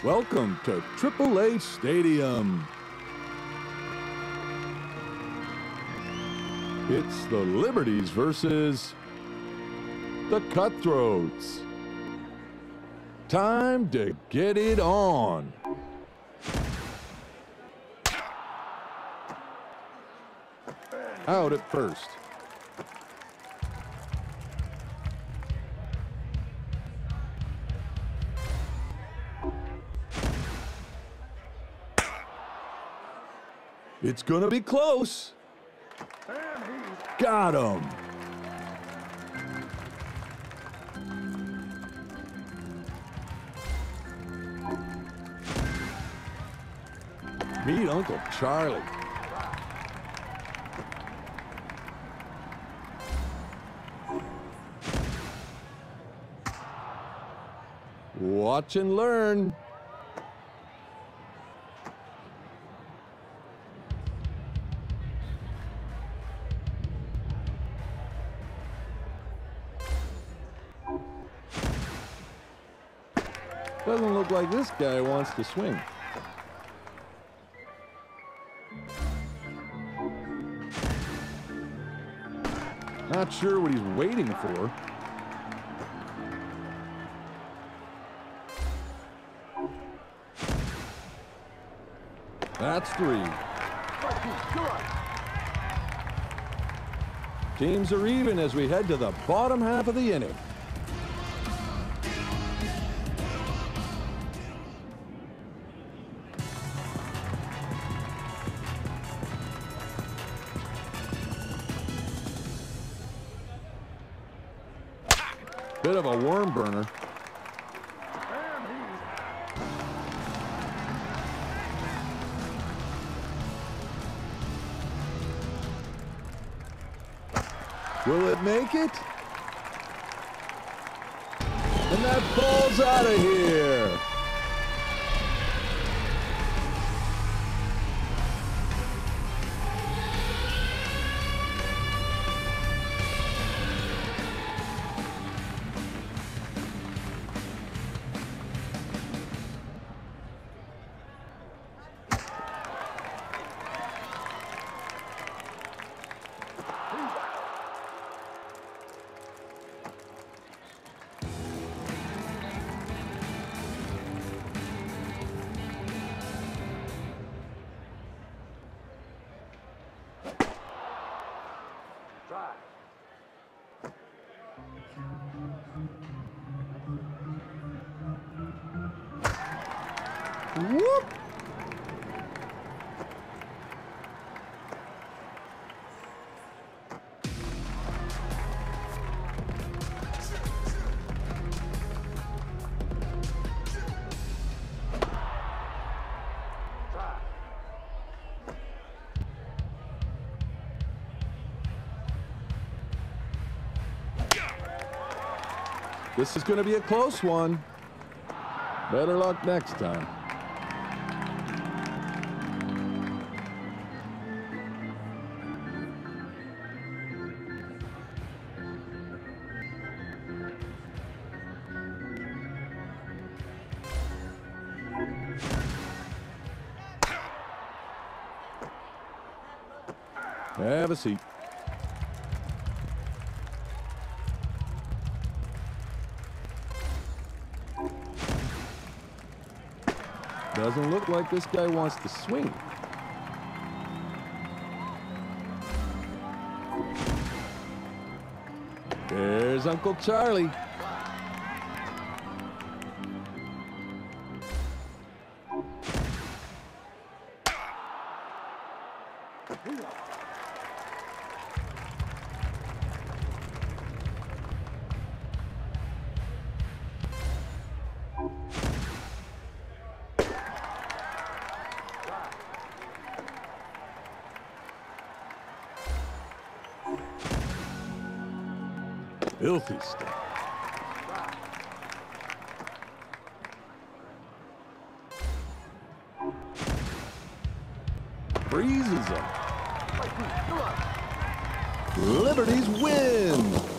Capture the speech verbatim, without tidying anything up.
Welcome to Triple H Stadium. It's the Liberties versus the Cutthroats. Time to get it on. Out at first. It's gonna be close. Got him. Meet Uncle Charlie. Watch and learn. Doesn't look like this guy wants to swing. Not sure what he's waiting for. That's three. Teams are even as we head to the bottom half of the inning. Bit of a worm burner. Will it make it? And that ball's out of here. Whoop! This is going to be a close one. Better luck next time. Have a seat. Doesn't look like this guy wants to swing. There's Uncle Charlie. Filthy stuff. Freezes them. Liberties win.